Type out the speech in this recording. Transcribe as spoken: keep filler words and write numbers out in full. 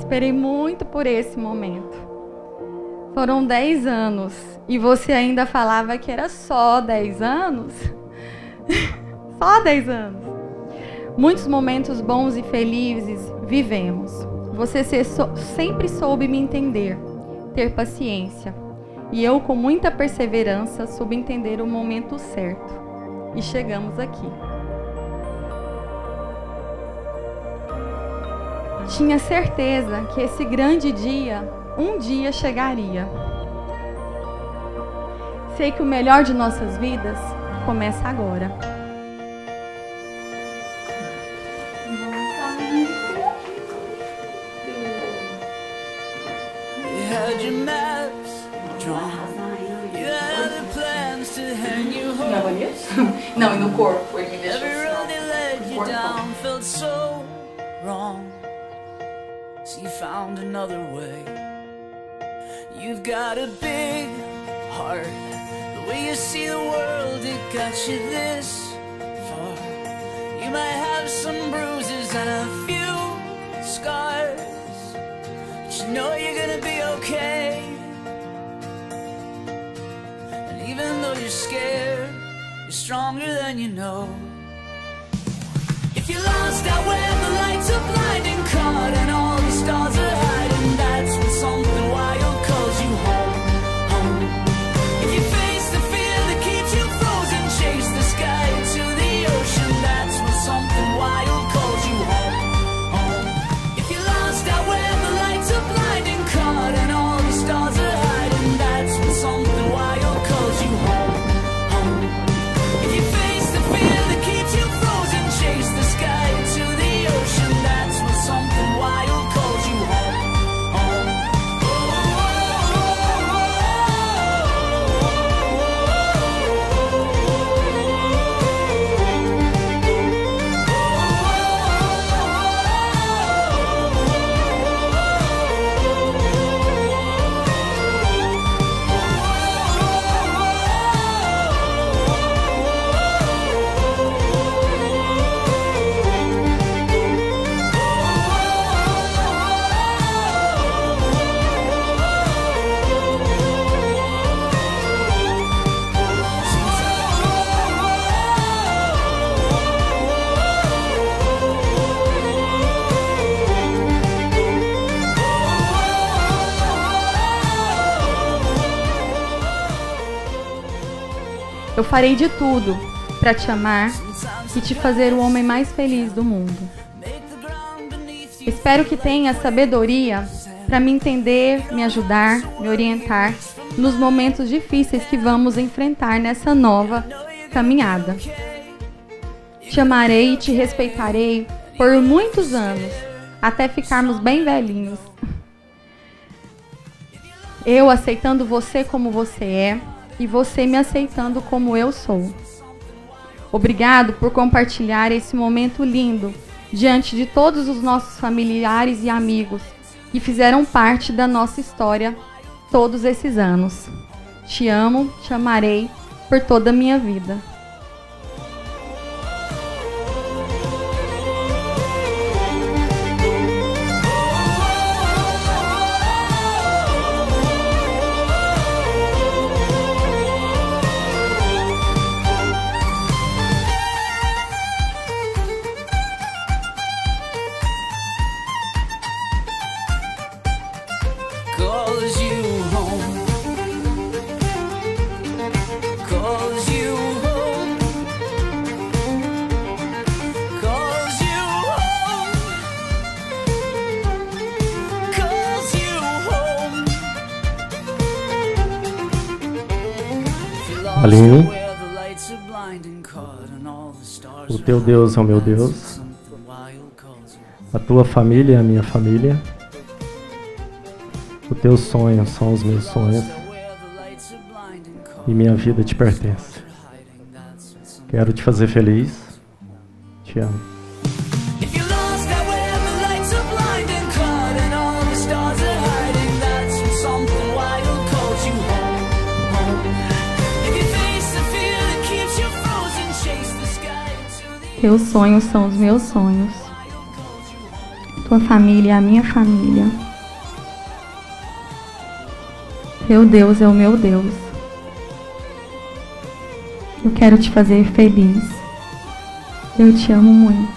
esperei muito por esse momento. Foram dez anos e você ainda falava que era só dez anos? Só dez anos. Muitos momentos bons e felizes vivemos. Você sempre soube me entender, ter paciência. E eu, com muita perseverança, soube entender o momento certo. E chegamos aqui. Tinha certeza que esse grande dia, um dia chegaria. Sei que o melhor de nossas vidas começa agora. Não, e no corpo, ele me deixou So you found another way. You've got a big heart. The way you see the world, it got you this far. You might have some bruises and a few scars, but you know you're gonna be okay. And even though you're scared, you're stronger than you know. If you're lost out where the lights are blinding, caught and all the stars are hiding, that's when something wild calls you home, home. If you face the fear that keeps you frozen, chase the sky to the ocean, that's when something wild calls you home, home. If you're lost out where the lights are blinding, caught and all the stars are hiding, that's when something wild calls you home, home. If you face the fear that keeps you frozen, chase the sky to the ocean, that's when something wild calls you home, home. Oh, eu farei de tudo para te amar e te fazer o homem mais feliz do mundo. Espero que tenha sabedoria para me entender, me ajudar, me orientar nos momentos difíceis que vamos enfrentar nessa nova caminhada. Te amarei e te respeitarei por muitos anos, até ficarmos bem velhinhos. Eu aceitando você como você é, e você me aceitando como eu sou. Obrigado por compartilhar esse momento lindo diante de todos os nossos familiares e amigos que fizeram parte da nossa história todos esses anos. Te amo, te amarei por toda a minha vida. Calls you home, calls you home, calls you home, calls you home. Alinho. O teu Deus é o meu Deus. A tua família é a minha família. Os teus sonhos são os meus sonhos. E minha vida te pertence. Quero te fazer feliz. Te amo. Teus sonhos são os meus sonhos. tua família é a minha família. Teu Deus é o meu Deus. Eu quero te fazer feliz. Eu te amo muito.